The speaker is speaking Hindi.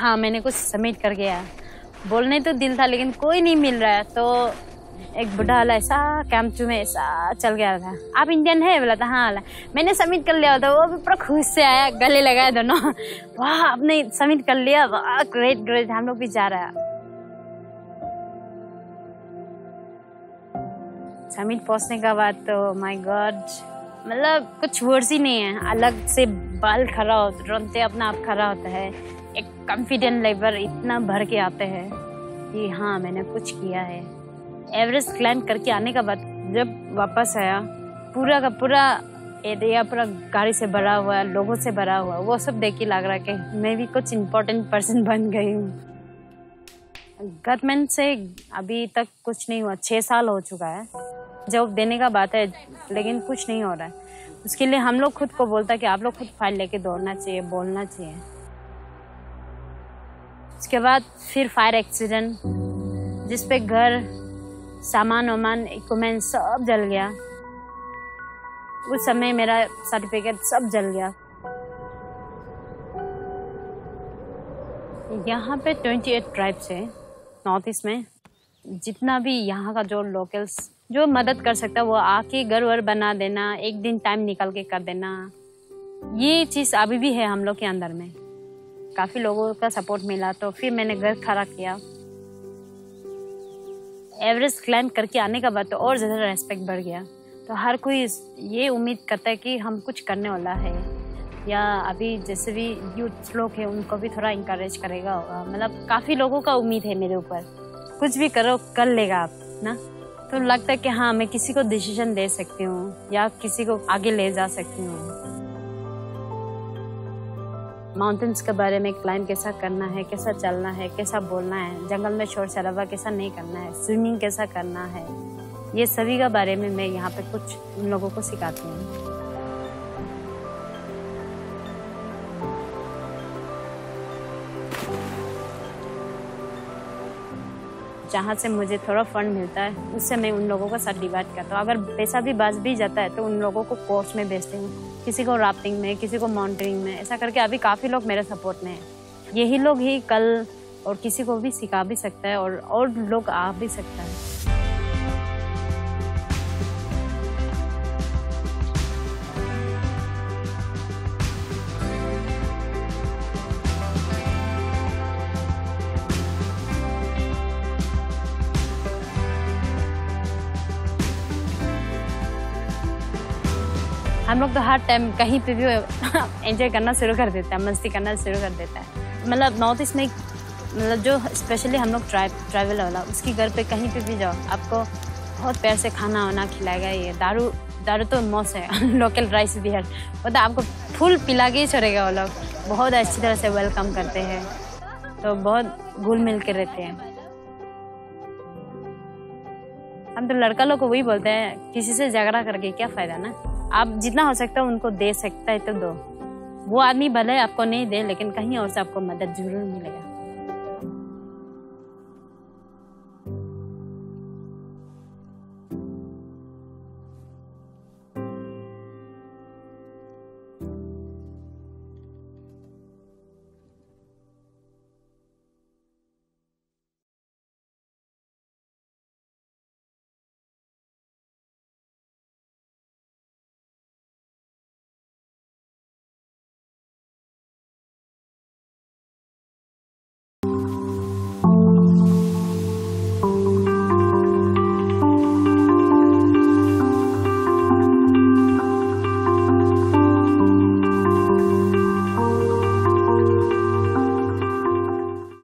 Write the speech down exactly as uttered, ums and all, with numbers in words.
हाँ मैंने कुछ सबमिट कर गया। बोलने तो दिल था लेकिन कोई नहीं मिल रहा है, तो एक बुढ़ा वाला ऐसा कैंप में ऐसा चल गया था, आप इंडियन है बोला था, हाँ वाला। मैंने सबमिट कर लिया था, वो भी पूरा खुश से आया, गले लगाया दोनों, वाह आपने सबमिट कर लिया, वाह ग्रेट ग्रेट, हम लोग भी जा रहा है। सबमिट पहुंचने का बाद तो माय गॉड, मतलब कुछ वर्ड्स ही नहीं है। अलग से बाल खड़ा हो, रोते अपना आप खड़ा होता है, एक कॉन्फिडेंट लेवल इतना भर के आते हैं कि हाँ मैंने कुछ किया है। एवरेस्ट क्लाइंब करके आने का बाद जब वापस आया, पूरा का पूरा एरिया पूरा गाड़ी से भरा हुआ है, लोगों से भरा हुआ, वो सब देख के लग रहा है कि मैं भी कुछ इम्पोर्टेंट पर्सन बन गई हूँ। गवर्नमेंट से अभी तक कुछ नहीं हुआ, छः साल हो चुका है, जॉब देने का बात है लेकिन कुछ नहीं हो रहा है। उसके लिए हम लोग खुद को बोलता है कि आप लोग खुद फाइल लेके दौड़ना चाहिए, बोलना चाहिए। उसके बाद फिर फायर एक्सीडेंट, जिस पे घर, सामान वामान, इक्विपमेंट सब जल गया। उस समय मेरा सर्टिफिकेट सब जल गया। यहाँ पे अट्ठाईस ट्राइब्स है नॉर्थ ईस्ट में। जितना भी यहाँ का जो लोकल्स जो मदद कर सकता है वो आके घर वर बना देना, एक दिन टाइम निकाल के कर देना, ये चीज़ अभी भी है हम लोग के अंदर में। काफ़ी लोगों का सपोर्ट मिला तो फिर मैंने घर खड़ा किया। एवरेस्ट क्लाइंब करके आने का बाद तो और ज़्यादा रेस्पेक्ट बढ़ गया। तो हर कोई ये उम्मीद करता है कि हम कुछ करने वाला है, या अभी जैसे भी यूथ लोग हैं उनको भी थोड़ा इंकरेज करेगा होगा। मतलब काफ़ी लोगों का उम्मीद है मेरे ऊपर, कुछ भी करो कर लेगा आप ना। तो लगता है कि हाँ मैं किसी को डिसीजन दे सकती हूँ या किसी को आगे ले जा सकती हूँ। माउंटेन्स के बारे में, क्लाइंब कैसा करना है, कैसा चलना है, कैसा बोलना है, जंगल में शोर शराबा कैसा नहीं करना है, स्विमिंग कैसा करना है, ये सभी का बारे में मैं यहाँ पे कुछ उन लोगों को सिखाती हूँ। जहाँ से मुझे थोड़ा फंड मिलता है उससे मैं उन लोगों का साथ डिवाइड करता हूँ। अगर पैसा भी बच भी जाता है तो उन लोगों को कोर्स में भेजती हूँ, किसी को राफ्टिंग में, किसी को माउंटेनिंग में। ऐसा करके अभी काफ़ी लोग मेरे सपोर्ट में हैं। यही लोग ही कल और किसी को भी सिखा भी सकता है और और लोग आ भी सकता है। हम लोग तो हर टाइम कहीं पे भी एंजॉय करना शुरू कर देता है, मस्ती करना शुरू कर देता है। मतलब नॉर्थ ईस्ट में मतलब जो स्पेशली हम लोग ट्राइब ट्रैवल वाला, उसकी घर पे कहीं पे भी जाओ आपको बहुत प्यार से खाना वाना खिलाएगा। ये दारू दारू तो मौस है लोकल राइस भी है, मतलब आपको फुल पिला के ही छोड़ेगा। वो लोग बहुत अच्छी तरह से वेलकम करते हैं, तो बहुत घुल मिल के रहते हैं। हम तो लड़का लोग को वही बोलते हैं, किसी से झगड़ा करके क्या फ़ायदा ना। आप जितना हो सकता है उनको दे सकता है तो दो। वो आदमी भले आपको नहीं दे लेकिन कहीं और से आपको मदद जरूर मिलेगा।